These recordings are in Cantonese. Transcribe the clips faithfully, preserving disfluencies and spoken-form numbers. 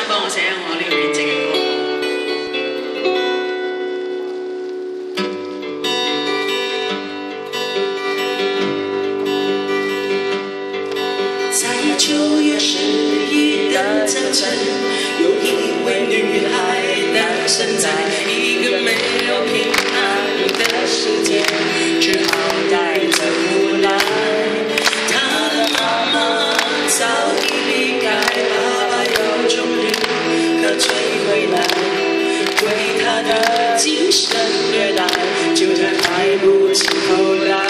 幫我寫我呢個編織嘅歌。 九月十一的早晨，有一位女孩诞生在一个没有平安的世界，只好带着无奈。她的妈妈早已离开，爸爸有终日可追回来，对她的精神虐待，就她抬不起头来。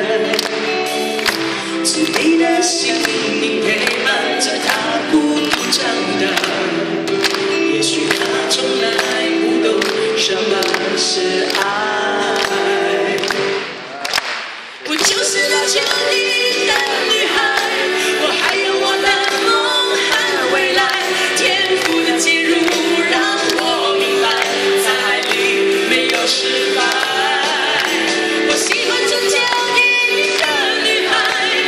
最美的心灵陪伴着他孤独长大，也许他从来不懂什么是爱。我就是那求你的女孩，我还有我的梦和未来，天赋的介入让我明白，在爱里没有失败。我喜欢这求你的女孩。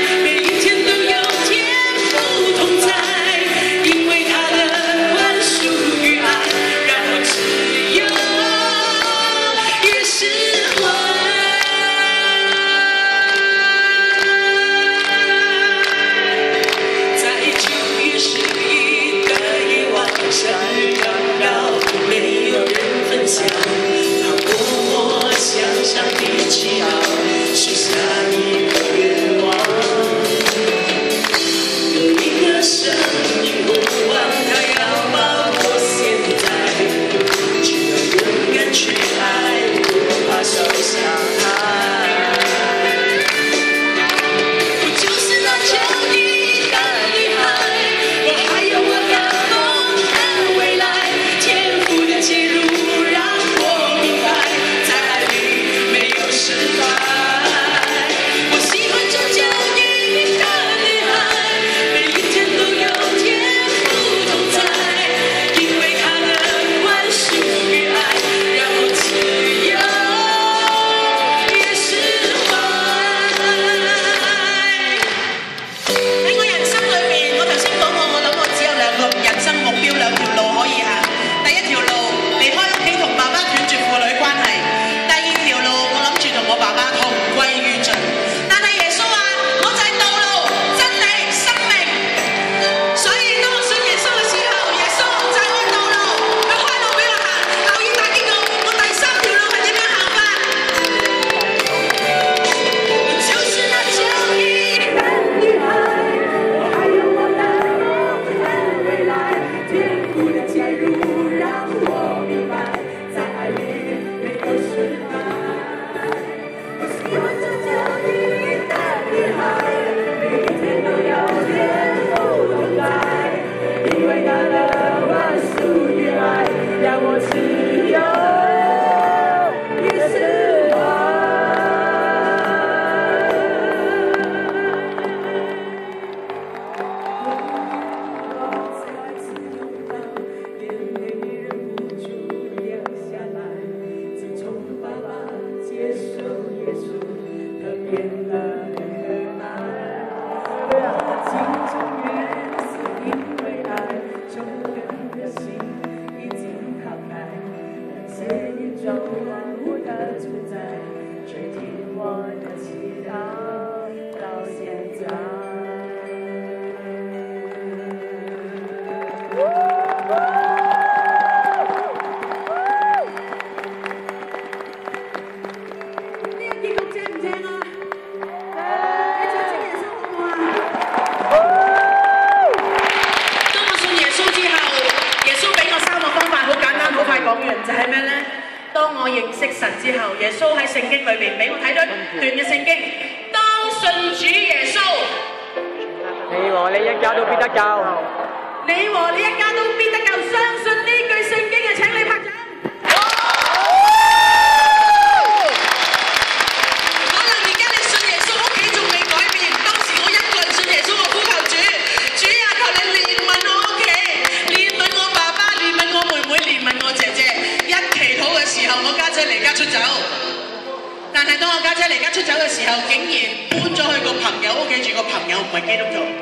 但係當我家姐離家出走嘅時候，竟然搬咗去個朋友屋企住，個朋友唔係基督徒。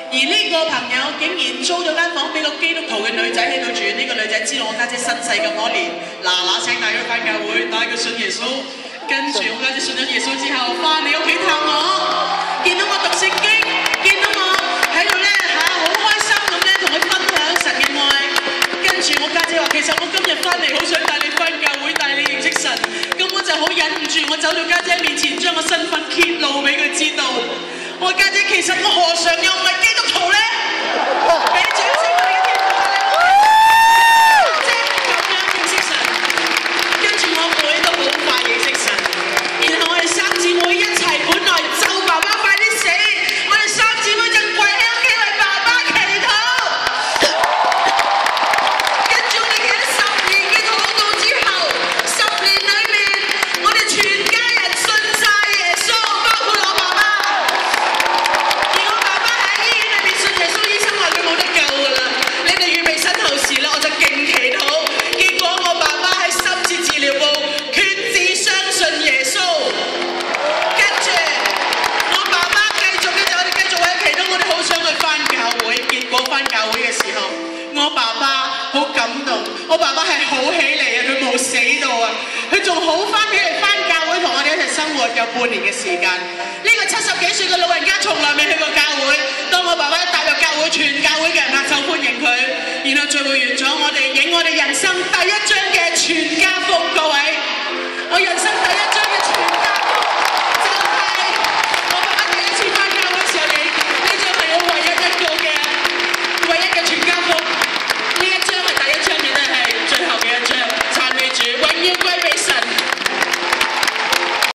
而呢個朋友竟然租咗間房俾個基督徒嘅女仔喺度住，呢、這個女仔知道我家姐身世咁可憐，嗱嗱聲帶佢翻教會，帶佢信耶穌。跟住我家姐信咗耶穌之後，翻嚟屋企探我，見到我讀聖經，見到我喺度咧嚇好開心咁咧同佢分享神嘅愛。跟住我家姐話：其實我今日翻嚟好想帶你翻教會，帶你認識神。咁我就好忍唔住，我走到家姐面前，將我身份揭露俾佢知道。我家姐其實我何嘗又唔係基督徒咧？俾掌聲我哋嘅天父即係咁樣認識神。跟住我妹都好快認識神，然後我哋三姊妹一齊本來咒爸爸快啲死，我哋三姊妹就跪喺屋企為爸爸祈禱。跟住我哋企咗十年嘅禱告之後，十年裏面我哋全家人信晒耶穌，包括我爸爸。而我爸爸喺醫院裏面信耶穌，醫生話佢冇得救㗎啦，你哋預備身後事啦，我就勁祈禱。結果我爸爸喺深切治療部決志相信耶穌。跟住我爸爸繼續跟住我哋繼續喺祈禱，我哋好想去翻教會。結果翻教會嘅時候，我爸爸好感動，我爸爸係好起嚟啊，佢冇死到啊，佢仲好翻起嚟翻教會同我哋一齊生活有半年嘅時間。呢個七十幾歲嘅老人家從來未去過教會，當我爸爸一踏入教會，全教會嘅人拍手歡迎佢，然後聚會完咗，我哋影我哋人生第一張嘅全家福，各位，我人生第一張嘅全家